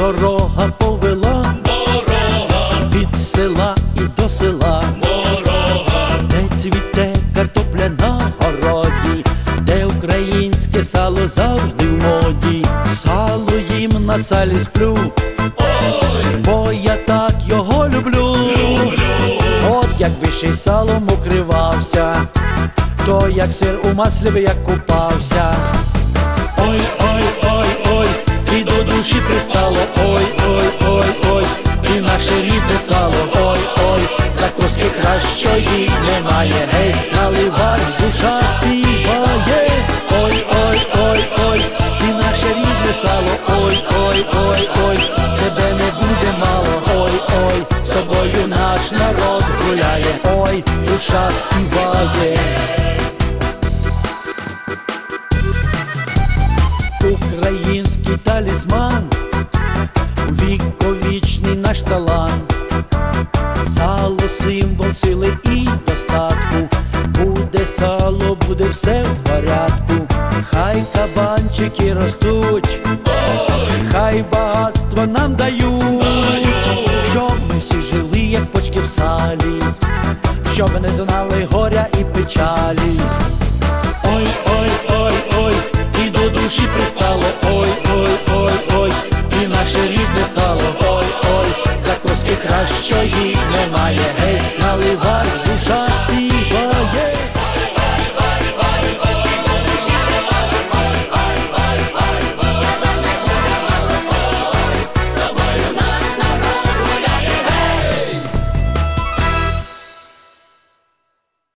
Дорога повела від села і до села, де цвіте картопля на городі, де українське сало завжди в моді. Сало їм на салі сплю, бо я так його люблю. От якби ще й салом укривався, то як сир у маслі би я купався. Ой, ой, ой, ой, і до душі пристало. Ой, ой, ой, ой, і наше рідне сало. Ой, ой, закуски кращої немає. Гей, наливай, душа співає. Ой, ой, ой, ой, і наше рідне сало. Ой, ой, ой, ой, тебе не буде мало. Ой, ой, з тобою наш народ гуляє. Ой, душа співає. Український талісман, віковічний наш талант. Сало – символ сили і достатку. Буде сало, буде все в порядку. Хай кабанчики ростуть, хай багатство нам дають.